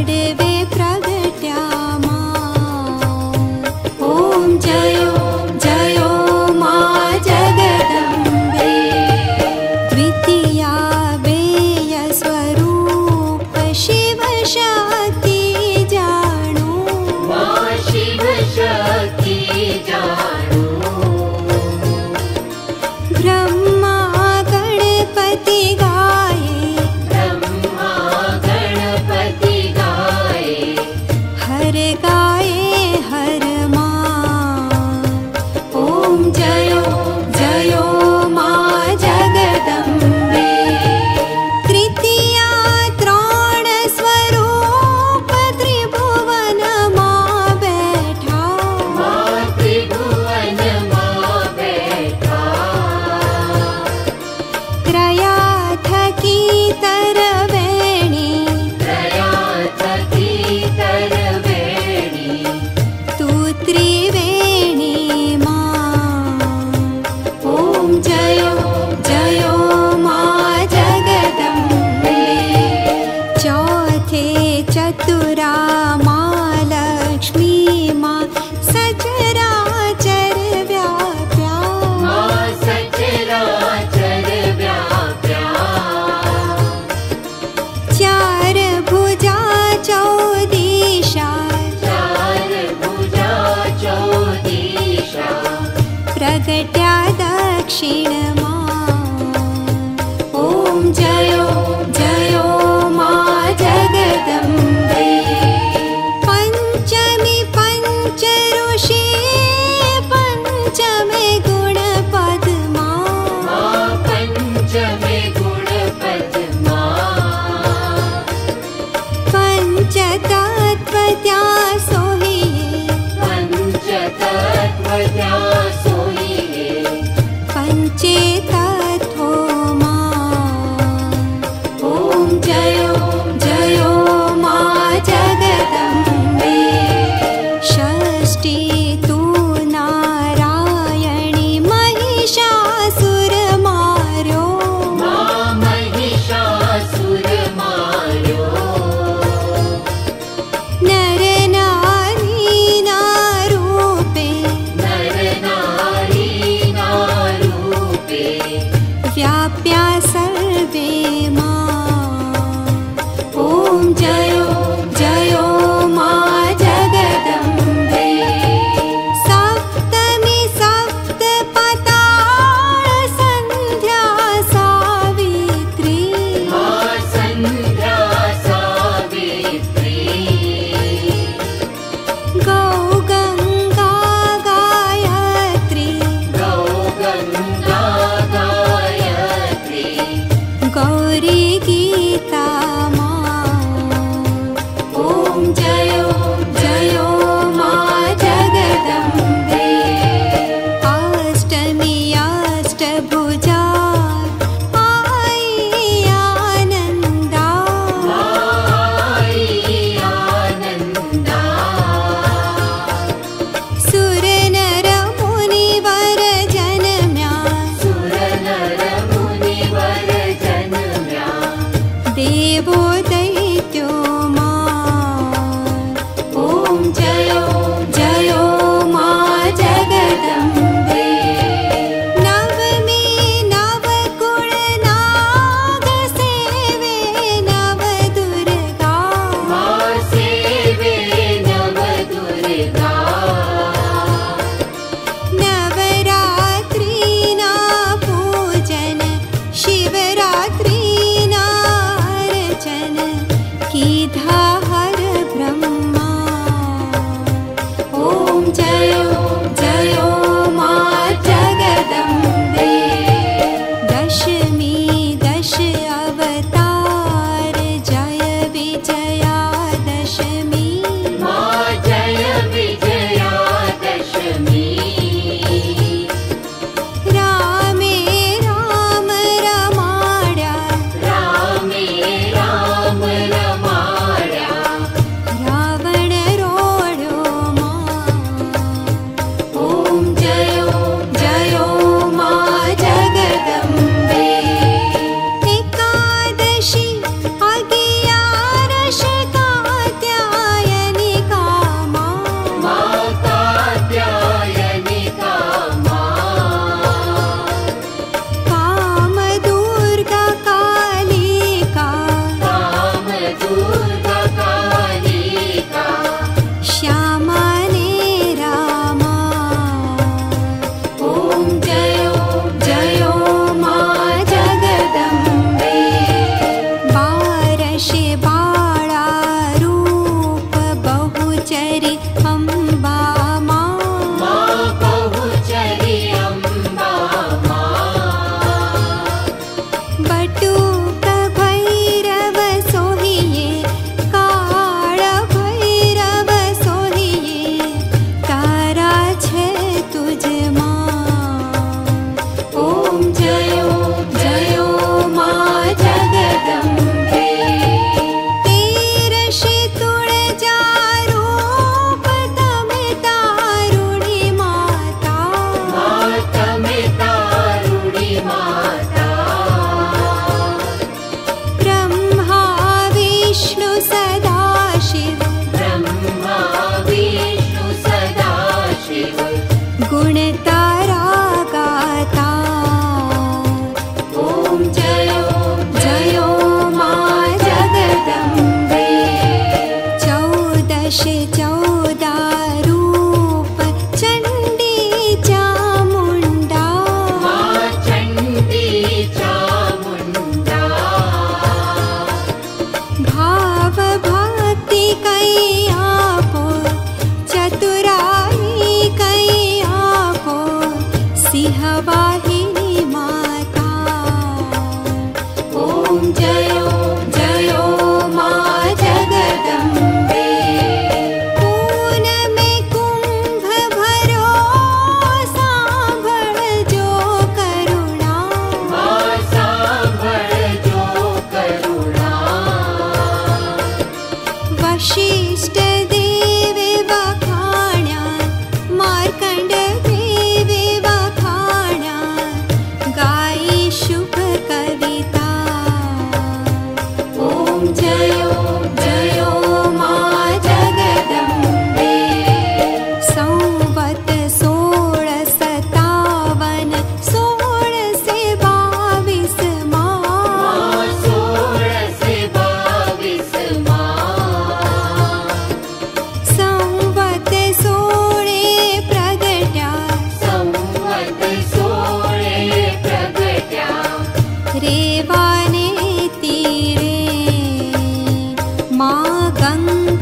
पडवे प्रगट्या मा। ओम जयो जयो मा जगदम्बे। द्वितीया बेय स्वरूप शिव शक्ति जाणो। मा शिव शक्ति जाणो। ब्रह्मा गणपति गाये। ब्रह्मा गणपति गाये। हर गाये हर मा। ओम जयो जयो मा जगदम्बे। तृतीया त्रण स्वरूप त्रिभुवन मा बैठा। मा त्रिभुवन मा बैठा। त्रया थकी तरवेणी। त्रया थकी तरवेणी। तू त्रिवेणी मा। ओम जयो जयो मा जगदम्बे। चौथे चतुरा मा लक्ष्मी मा। सचराचर व्याप्या। मा सचराचर व्याप्या। चार भुजा चौदिशा। चार भुजा चौदिशा। प्रगट्या दक्षिण मा। ओम जयो जयो मा जगदम्बे। पंचमी पंच ऋषि पंचमे गुण पद्मा। पंचमे गुण पद्मा। पंचतत्व त्या सोहिये। पंचतत्व त्या सोहिये। पंचे तत्वो मा। ओम जयो जयो मा जगदम्बे। षष्ठी तू नारायणी महिषासुर मार्यो। मा महिषासुर मार्यो। नर नारी ना रूपे। नर नारी ना रूपे। व्याप्या सर्वे मा। ओम जयो जयो मा जगदम्बे। सप्तमी सप्तपताळ संध्या सावित्री। मा संध्या सावित्री। गौ गंगा गायत्री। गौ गंगा गायत्री। गौरी गीता मा। ओम जयो जयो मा जगदम्बे। अष्टमी अष्टभुजा आई आनंदा। आई आनंदा। सुर नर मुनिवर जनम्या। सुर नर मुनिवर जनम्या। देवो दैत्यो मा। ओम जयो जयो मा जगदम्बे। नवमी नवकुल नाग सेवे नव दुर्गा। मा सेवे नव दुर्गा। नवरात्रि ना पूजन। शिवरात्रि ना अर्चन। कीधा हर ब्रह्मा। ओम जयो जयो मा जगदम्बे। दशमी दश अवतार। जय विजया दशमी। मा जय विजया दशमी। रामे राम रमाड्या। रामे राम रमाड्या। वाशिष्ठ देवे वखाण्या, मार्कंड देवे वखाण्या, गाई शुभ कविता। ओम जयो जयो मा जगदम्बे। संवत 1657 1622 संवत 16 प्रगट्या, रेवाने तीरे मा गंगा